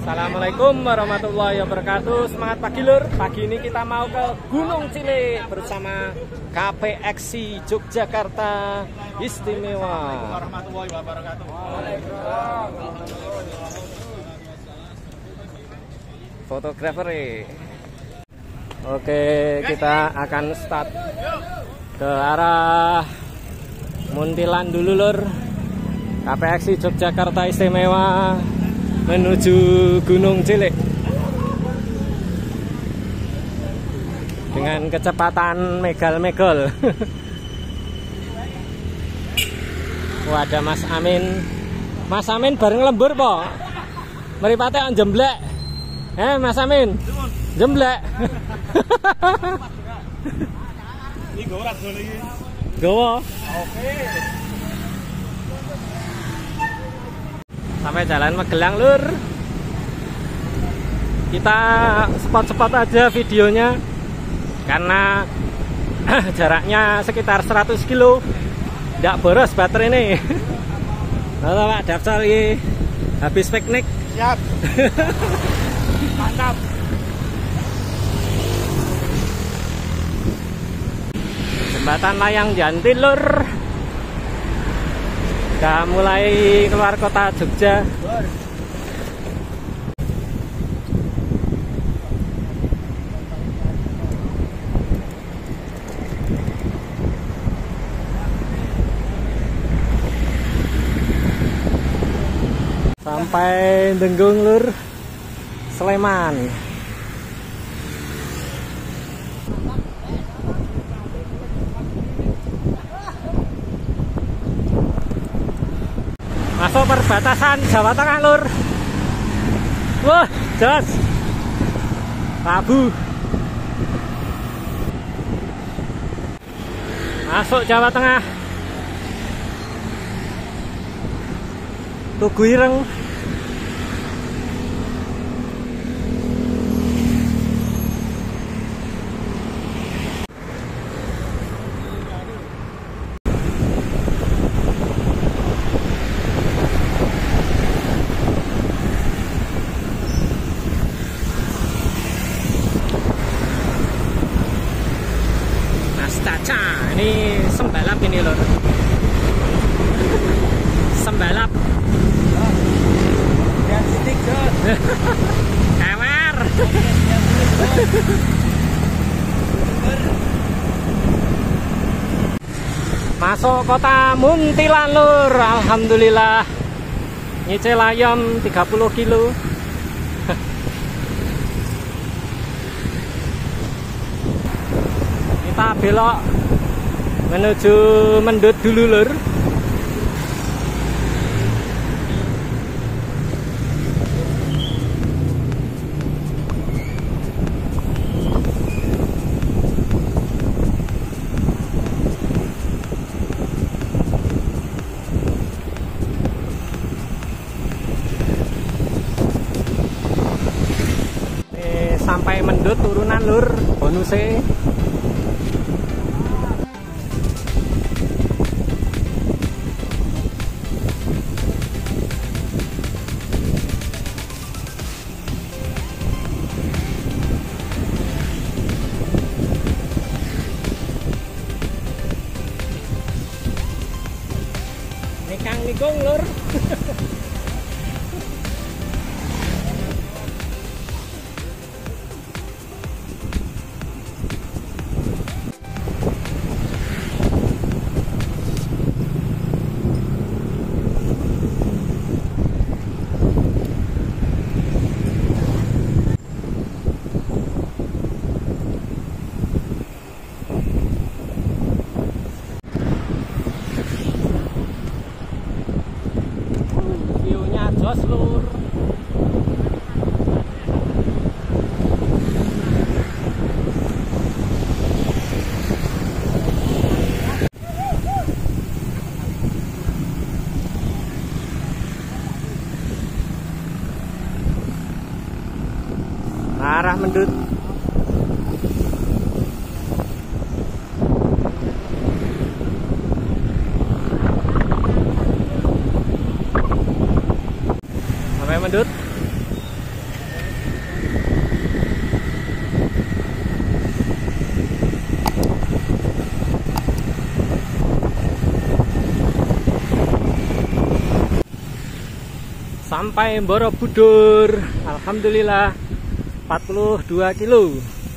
Assalamualaikum warahmatullahi wabarakatuh. Semangat pagi lur. Pagi ini kita mau ke Gunung Cilik bersama KPXC Yogyakarta Istimewa. Warahmatullahi wabarakatuh. Fotografer. Oke, kita akan start ke arah Muntilan dulu lur. KPXC Yogyakarta Istimewa menuju Gunung Cilik dengan kecepatan megal-megal. Wah, ada Mas Amin. Mas Amin bareng lembur po. Mripate on jemblek. Mas Amin. Jemblek. Ini gorak dulu ini. Gowo. Oke. Sampai jalan Magelang lur. Kita spot-spot aja videonya karena jaraknya sekitar 100 kilo. Nggak boros baterai ini. Halo Pak Daftar lagi habis piknik. Siap. Mantap. Jembatan Layang Jantin lur. Udah mulai keluar kota Jogja. Sampai Denggung lur, Sleman. Masuk perbatasan Jawa Tengah lur. Wah, jos. Rabu. Masuk Jawa Tengah. Tugu Ireng. Ini sembalap ini lor. Sembalap. Dan stiker. Kamar. Masuk kota Muntilan lur. Alhamdulillah. Nyicil ayam 30 kilo. Kita belok menuju Mendut dulu lur. Sampai Mendut turunan lur, bonusnya. Nikang nikung lur. Jos lur. Arah Mendut. Sampai Mendut. sampai Borobudur. Alhamdulillah 42 kilo.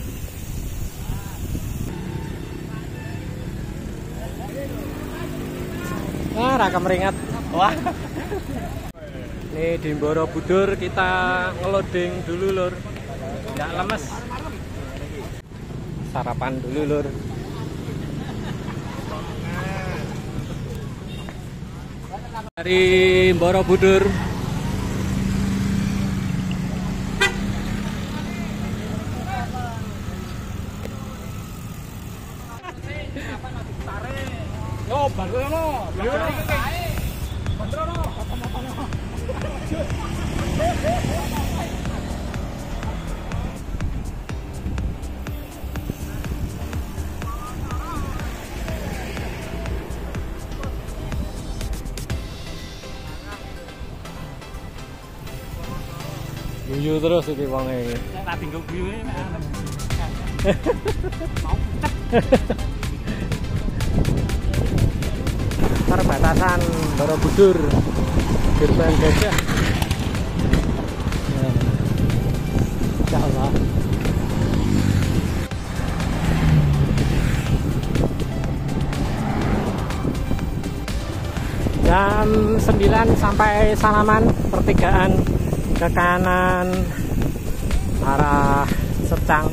Wah, raka meringat. Wah. Nih di Borobudur kita ngeloding dulu lur. Nggak lemes. Sarapan dulu lur. Dari Borobudur. Yo, bagono. Guyu terus iki wonge iki. Tak tinggal guyu e. Perbatasan Borobudur, Gerbang Gajah. Nah, insya Allah. Jam 9 sampai Salaman, pertigaan ke kanan arah Secang.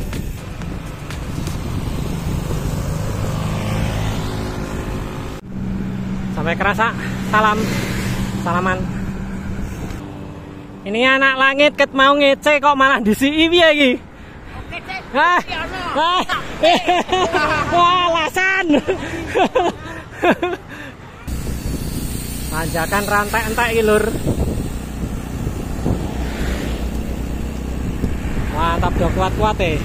Sampai kerasa, salaman. Ini anak langit ket mau ngece kok malah disi piye iki? Wah, lasan. Tanjakan rantai entek iki lur. Mantap do kuat-kuat e.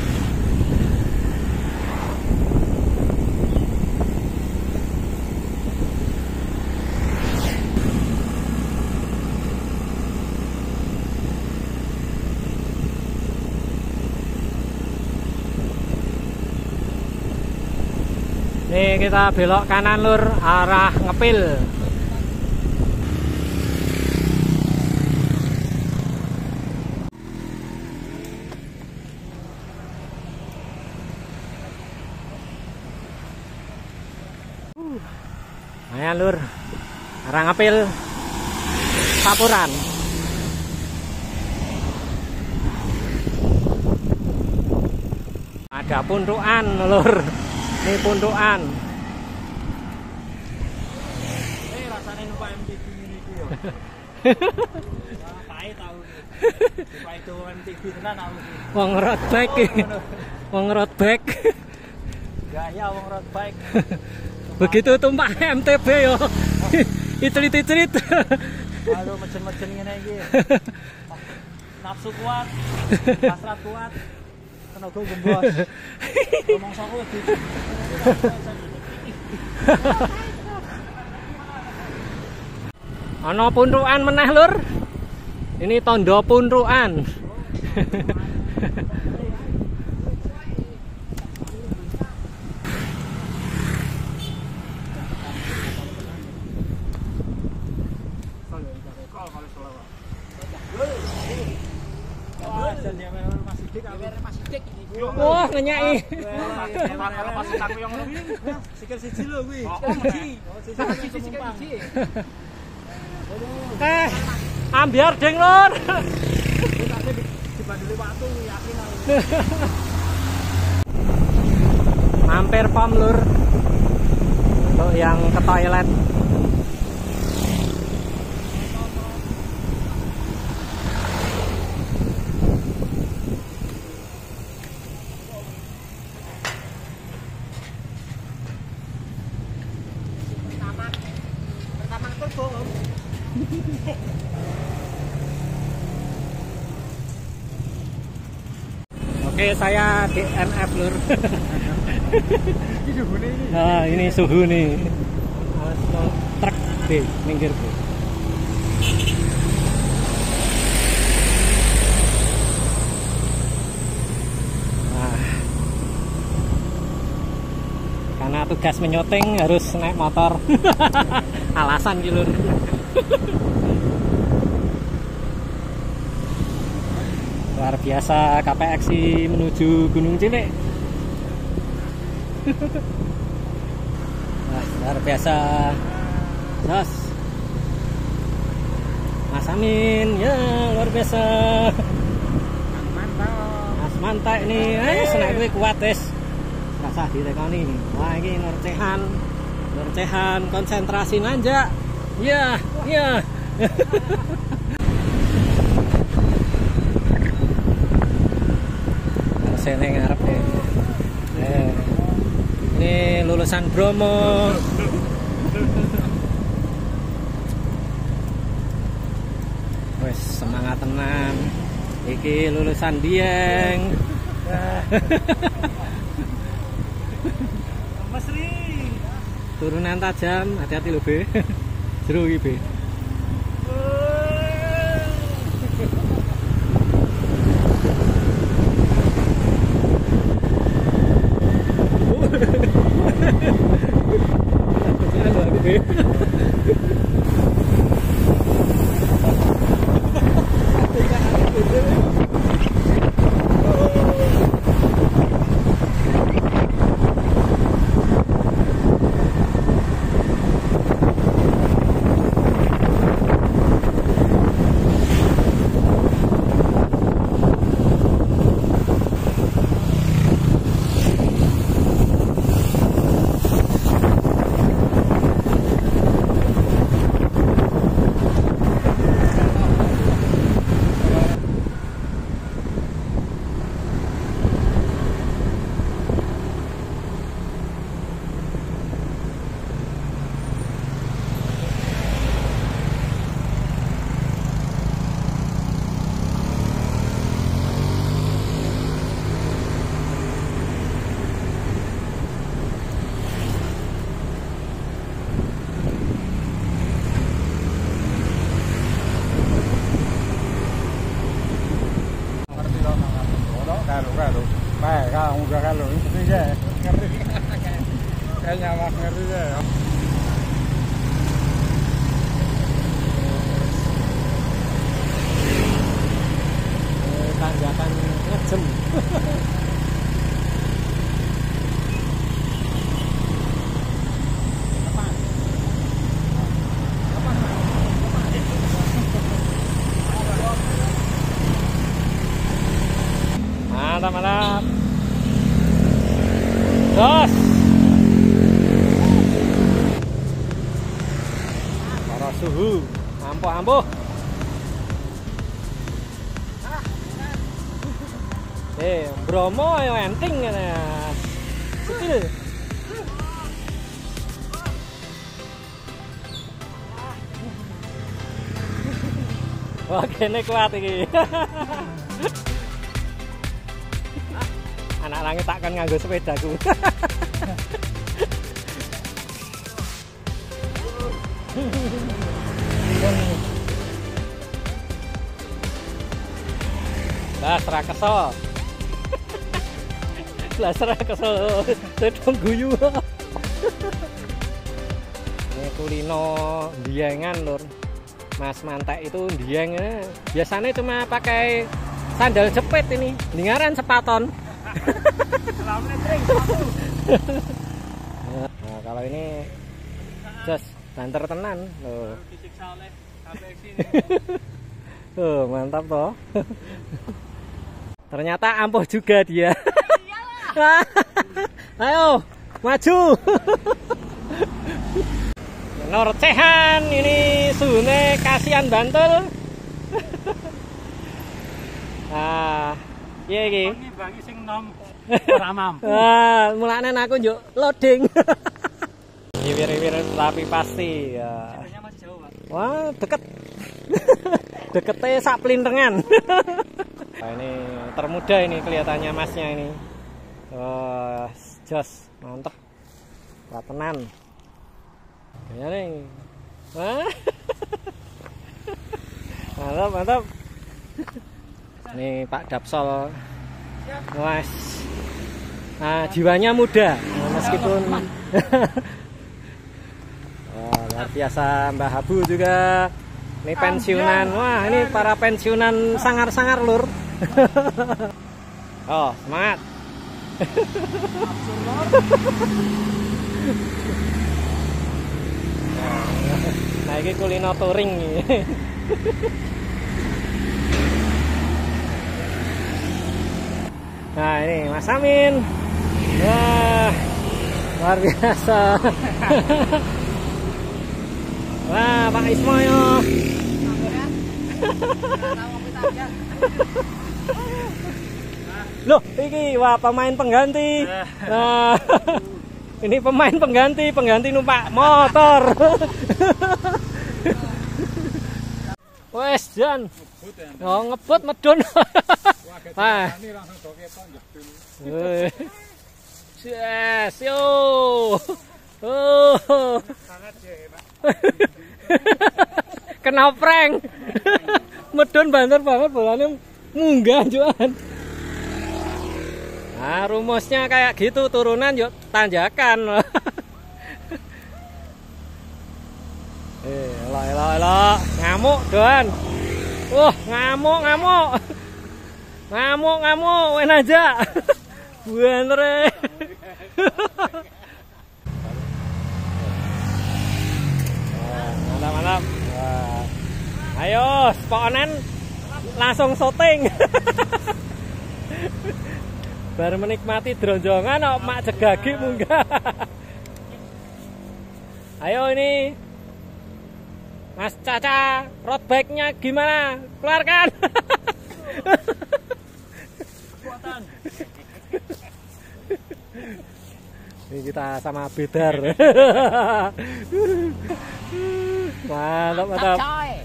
Nih kita belok kanan lur, arah Ngepil. Lumayan lur, arah Ngepil, Sapuran. Ada pundukan lur. Ini pundukan. Rasane numpak MTB ngene iki yo. Pae tau iki. Pae do MTB tenan aku iki. Wong road bike. Wong road bike. Gaya wong road bike. Begitu tumpak MTB yo. Icrit-icrit. Aduh mecen-mecen ngene iki. Nafsu kuat, hasrat kuat. Tenaga gembos. Ngomong saka wedi. Ana pundukan meneh lur. Ini tondo pundukan. Wah, ngenyai. Sikil siji lho kuwi. Ambiar deng lur. Dibanduli watu yakin aku. Mampir pom lur. Untuk yang ke toilet. Oke, saya DNF lur. Ini suhune ini. Nah, ini suhu nih. Truk B, minggir B. Nah, karena tugas menyoting harus naik motor. Alasan gitu lur. Luar biasa KPXI menuju Gunung Cilik. Wah, luar biasa. Jos. Mas Amin, ya luar biasa. Mas mantap ini. Senak gue kuat wis. Rasah direkoni. Wah, ini Nur Cehan konsentrasi nanjak. Ya, ya. Sini ngarep nih. Ini lulusan Bromo. Wes semangat tenan. Iki lulusan Dieng. Mesri. Turunan tajam, hati-hati lho, Be. Seru iki, Be. Kalau ini ya, ngeri. Kayaknya mah ngeri ya. Tanjakan ngejem. Mantap, mantap. Terus. Para suhu, ampuh. Bromo ayo enting ya. Kecil. Wah, kene kuat iki. Anak langit takkan nganggo sepedaku. Lah serakeso. Lah serakeso sedang guyu. Ini kulino Diengan, Lur. Mas Mantek itu Dieng. Biasanya cuma pakai sandal jepit ini. Dengaran sepaton. Nah, kalau ini just banter tenan loh. Disiksa oleh KPXI ini. Tuh, mantap toh. Ternyata ampuh juga dia. Ayo, maju. Nur Cehan ini suhune kasihan Bantul. Ah, iya iki. Bangi sing nom ora mampu. Mulane aku njuk loading. Wir-wir tapi pasti ya. Masih jauh, Pak. Wah, deket. Deketnya sak pelintengan. Nah, ini termuda ini kelihatannya masnya ini. Oh, jos, mantep. Tenan. Kayaknya nih. Mantap. Nih Pak Dapsol. Mas. Nah, jiwanya muda meskipun luar biasa. Mbah Habu juga Ini pensiunan. Wah, ini para pensiunan sangar-sangar, Lur. Oh, semangat. Nah, ini kulino touring nih. Nah, ini Mas Amin. Wah, luar biasa. Wah, Pak Ismoyo. Loh, ini wah pemain pengganti. Nah, ini pemain pengganti numpak motor. Wes, Jan. Oh, ngebut medun. Wah. Yes, yo. Oh. Kena prank. Medun banter banget bolanya munggah juan. Nah, rumusnya kayak gitu, turunan yuk tanjakan. Elok. Ngamuk, Don. Ngamuk. Ngamuk, wen aja. Bener. Mantap. Wah. Ayo, sponen langsung syuting. Baru menikmati dronjongan, mak jegagi munggah. Ayo ini, Mas Caca, road bike-nya gimana? Keluarkan. Ini kita sama Bedar. Mantap.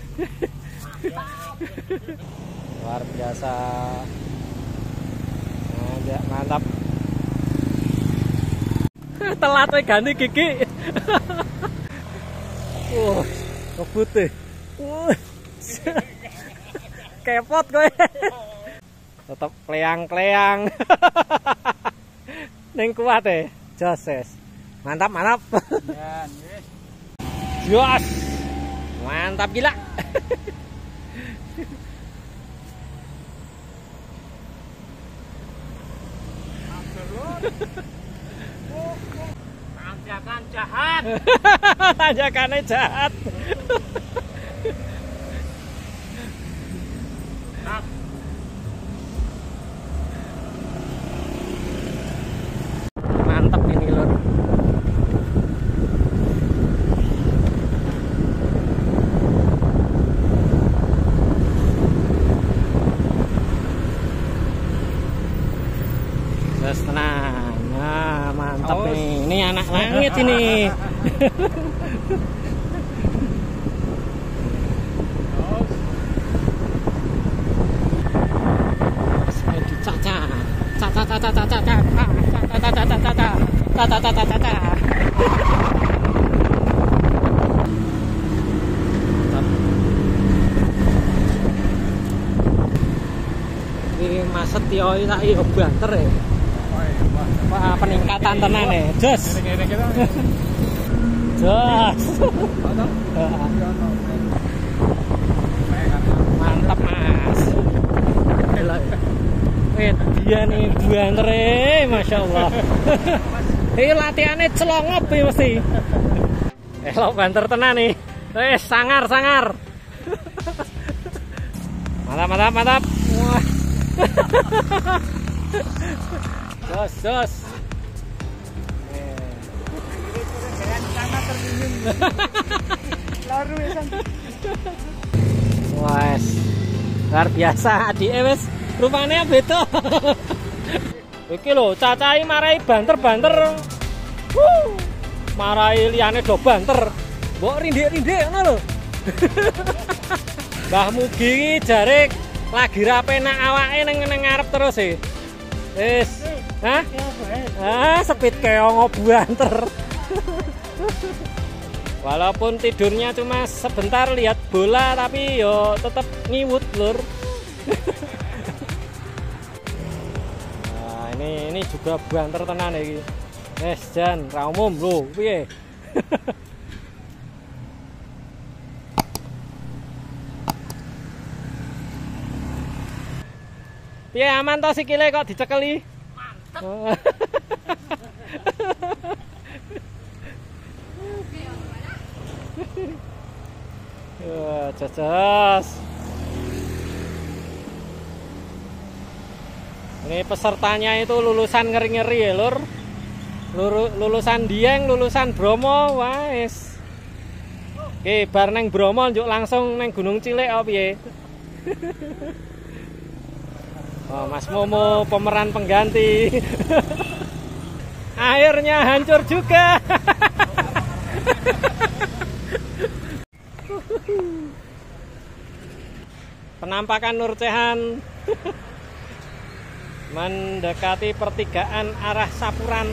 Luar biasa. Mantap. Telat ganti gigi. Kebut deh. Kepot gue. Tetap kleang. Neng kuat deh. Joses. Mantap. Jos. Mantap gila. Tanjakan jahat. Tanjakannya jahat. Mantap ini, Lur. Terus tenang. Nah, mantap nih. Ini anak langit ini. Ini Mas Setio iki banter ya. Wah, peningkatan tenan ya. Jos. Mantap, Mas. Dia nih banter, Masya Allah. Ini latihannya celongop ya mesti. Elok banter tenan nih. Sangar. Mantap. Wah. Jos. Wes, luar biasa adik wes. Rupanya beda. Iki lho, cacai marai banter. Marai liyane do banter. Mbok rindik-rindik ngono lho. Mbah Mugi jare lagi ra penak awake ning ngarep terus e. Wis. Hah? Speed keong banter. Walaupun tidurnya cuma sebentar lihat bola tapi yo tetap ngiwut, Lur. Nah, ini juga banter tenan iki. Wes jan ra umum lho, piye? Piye aman to sikile kok dicekeli? Mantep. Wah, jos. Ini pesertanya itu lulusan ngeri-ngeri ya, Lur. Lulusan Dieng, lulusan Bromo, wes. Oke, bar neng Bromo njuk langsung neng Gunung Cilik apa piye? Oh, Mas Momo pemeran pengganti. Akhirnya hancur juga. Penampakan Nur Cehan mendekati pertigaan arah Sapuran.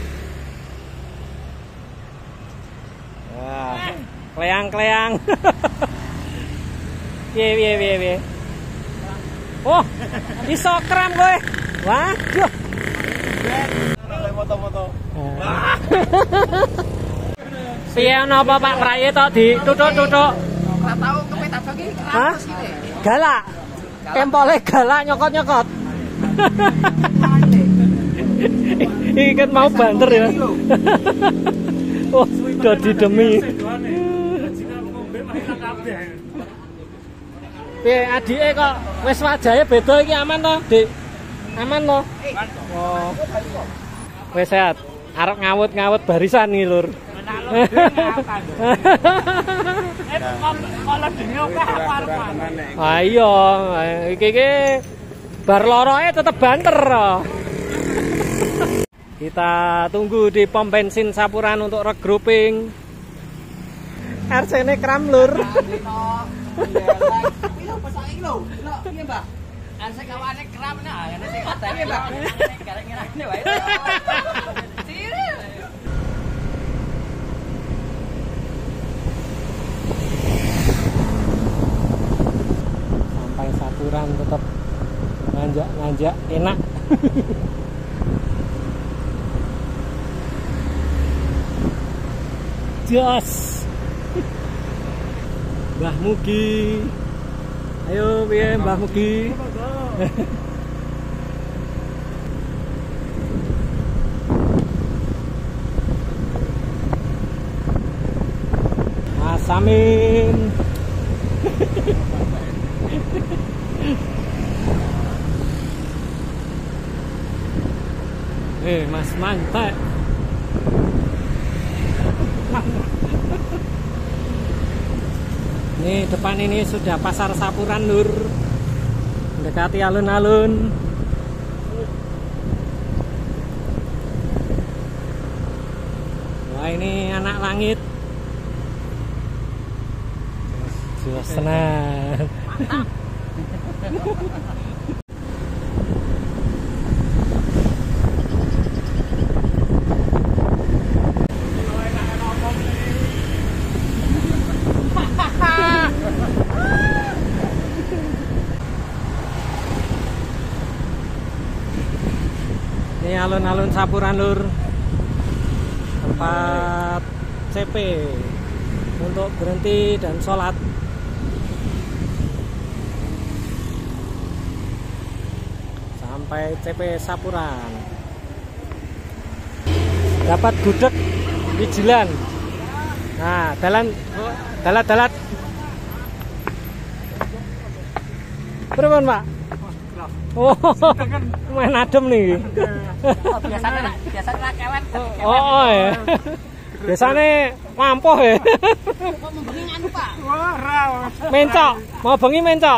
Wah, kleang-kleang. Piye. Oh, iso kram kowe. Waduh. Foto-foto. Piye napa Pak Praye tok dituthuk-tuthuk? Ora tau kepe tak bagi Hah? ratus iki. Galak. Kempole galak nyokot-nyokot. Iki kan mau banter ya. Oh, dadi demi. Piye adike kok wis wajahe beda iki aman to, Dik? Aman to? Oh. Wis sehat. Arep ngawut-ngawut barisan iki, Lur. Ayo, iki bar loroe tetep banter. Kita tunggu di pom bensin Sapuran untuk regrouping. RC-ne kram, Lur. Piro pesake lho? Delok piye, Mbak? Asik kawane kram nah, ngene sing katane, Mbak. Garek-gerekne wae. Sampai Sapuran tetap nanjak enak. Jos. Mbah Mugi. Ayo piye Mbah Mugi? Mas Samin. Mas mantap. Nih depan ini sudah pasar Sapuran, Lur. Mendekati alun-alun. Wah, ini anak langit. Jelas tenang. Ini alun-alun Sapuran, Lur. Tempat CP untuk berhenti dan sholat. Sampai CP Sapuran. Dapat gudeg wijilan. Nah, dalat. Berapa, Pak? Oh, main adem nih. Biasanya kewen. Oh ya. Biasanya mampoh ya. Kok membengi anu, Pak? Wah, Mencok, mau bengi mencok.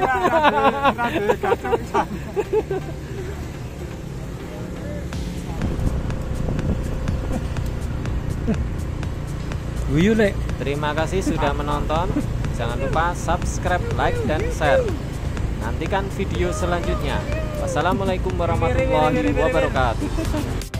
Guyu, Lek. Terima kasih sudah menonton. Jangan lupa subscribe, like, dan share. Nantikan video selanjutnya. Wassalamualaikum warahmatullahi wabarakatuh.